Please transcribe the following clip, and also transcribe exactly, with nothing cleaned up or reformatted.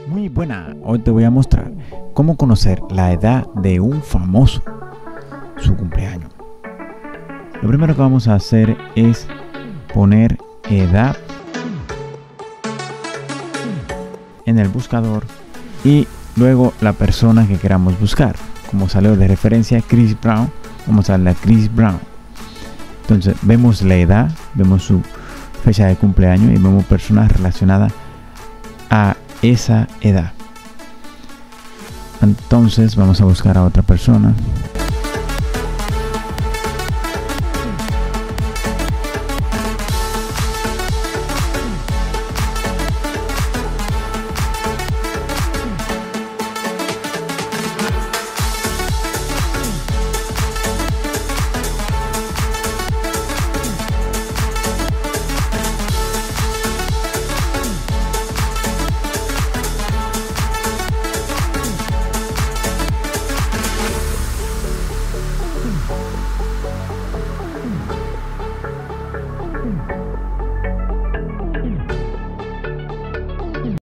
Muy buena, hoy te voy a mostrar cómo conocer la edad de un famoso, su cumpleaños. Lo primero que vamos a hacer es poner edad en el buscador y luego la persona que queramos buscar. Como salió de referencia Chris Brown, vamos a darle a Chris Brown. Entonces vemos la edad, vemos su fecha de cumpleaños y vemos personas relacionadas a esa edad. Entonces vamos a buscar a otra persona.